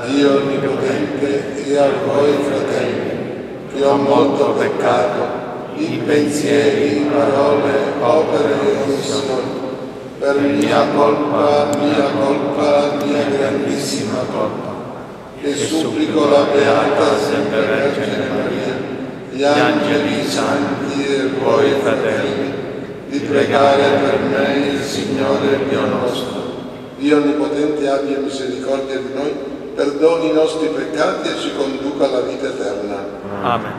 Dio Onnipotente, e a voi, fratelli, che ho molto peccato, in pensieri, parole, opere e omissioni, per mia colpa, mia grandissima colpa, e supplico la Beata sempre Vergine Maria, gli angeli, i santi e voi, fratelli, di pregare per me il Signore Dio nostro. Dio Onnipotente abbia misericordia di noi, perdoni i nostri peccati e ci conduca alla vita eterna. Amen.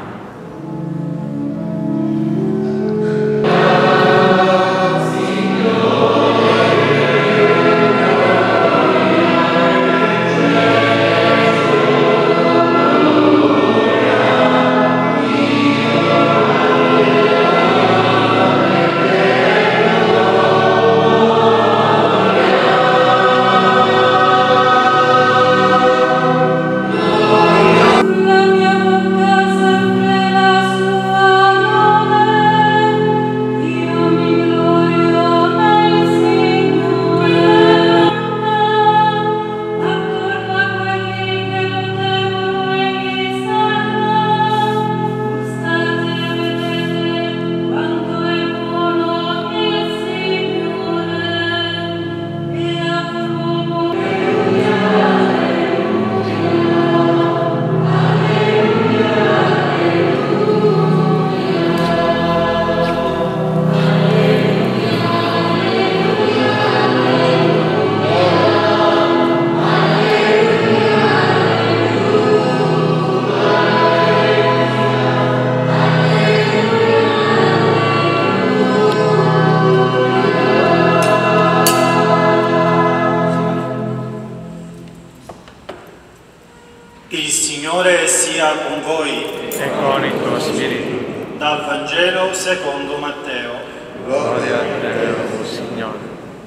Il Signore sia con voi. E con il tuo spirito. Dal Vangelo secondo Matteo. Gloria a te, o Signore.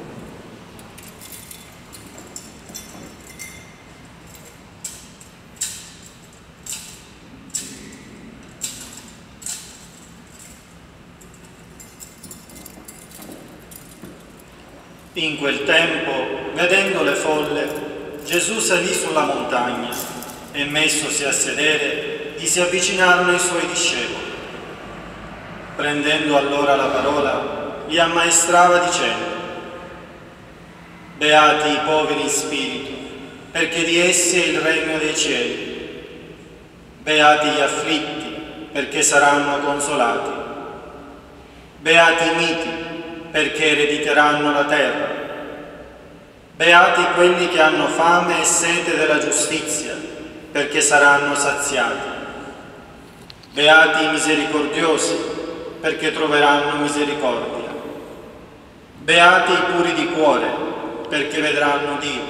In quel tempo, vedendo le folle, Gesù salì sulla montagna e messosi a sedere, gli si avvicinarono i suoi discepoli. Prendendo allora la parola, li ammaestrava dicendo: Beati i poveri in spirito, perché di essi è il regno dei cieli. Beati gli afflitti, perché saranno consolati. Beati i miti, perché erediteranno la terra. Beati quelli che hanno fame e sete della giustizia, perché saranno saziati. Beati i misericordiosi, perché troveranno misericordia. Beati i puri di cuore, perché vedranno Dio.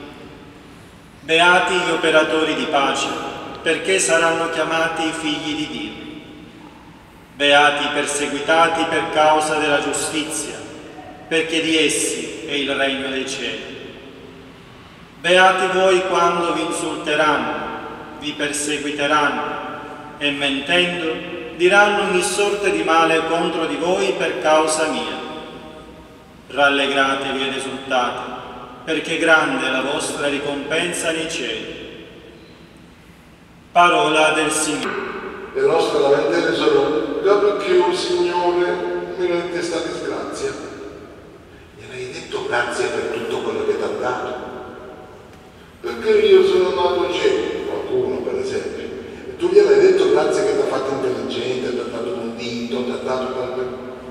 Beati gli operatori di pace, perché saranno chiamati figli di Dio. Beati i perseguitati per causa della giustizia, perché di essi è il regno dei cieli. Beati voi quando vi insulteranno, vi perseguiteranno e mentendo diranno ogni sorta di male contro di voi per causa mia. Rallegratevi ed esultate, perché grande è la vostra ricompensa nei cieli. Parola del Signore. Le nostre lamentele sono: da perché, o Signore, mi rende sta disgrazia? Gliene hai detto grazie per tutto quello che ti ha dato? Perché io sono nato cieco, qualcuno per esempio, e tu gliene hai detto grazie che ti ha fatto intelligente, ti ha dato un dito, ti ha dato qualche...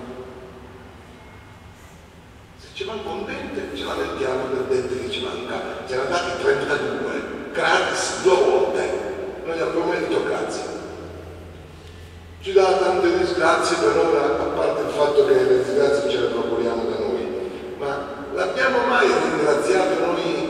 Se ci manca un dente, ce la mettiamo del dente che ci manca. Ce l'ha dati 32, gratis 2 volte. Noi gli abbiamo detto grazie. Ci dà tante disgrazie per ora, a parte il fatto che le disgrazie ce le procuriamo da noi. Ma l'abbiamo mai ringraziato noi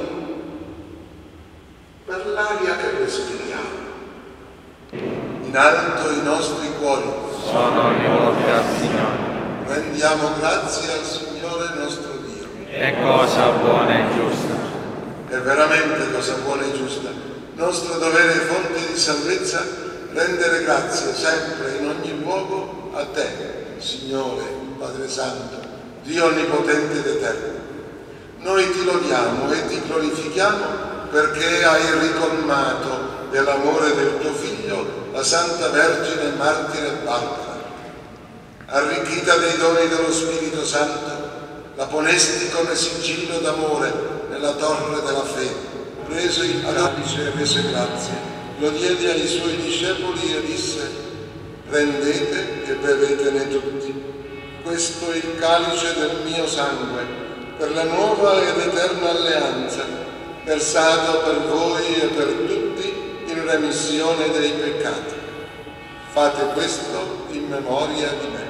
per l'aria che respiriamo? In alto i nostri cuori Sono rivolti al Signore. rendiamo grazie al Signore nostro Dio. È cosa buona e giusta. È veramente cosa buona e giusta. Nostro dovere e fonte di salvezza rendere grazie sempre in ogni luogo a te, Signore, Padre Santo, Dio Onnipotente ed Eterno. Noi ti lodiamo e ti glorifichiamo perché hai ricolmato dell'amore del tuo Figlio la Santa Vergine Martire Barbara. Arricchita dei doni dello Spirito Santo, la ponesti come sigillo d'amore nella torre della fede. Preso il calice e rese grazie, lo diede ai suoi discepoli e disse: prendete e bevetene tutti. Questo è il calice del mio sangue, per la nuova ed eterna alleanza, versato per voi e per tutti in remissione dei peccati. Fate questo in memoria di me.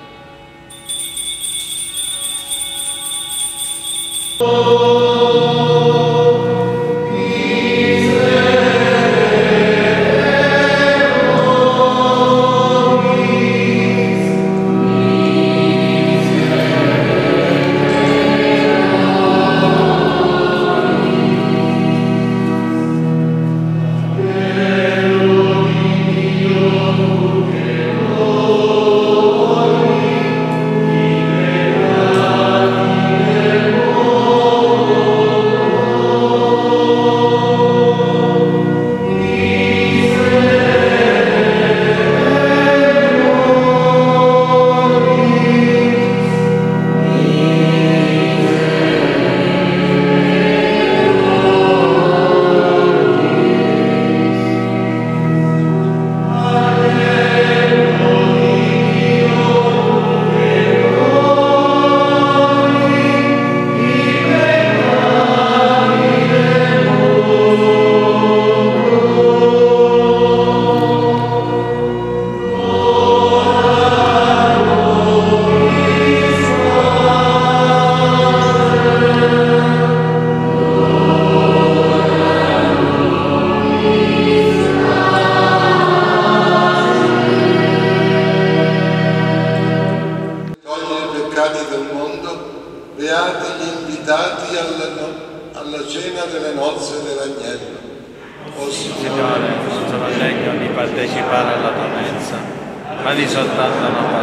Beati gli invitati alla cena delle nozze dell'agnello. O Signore, non sono degno di partecipare alla tua mensa, ma di soltanto una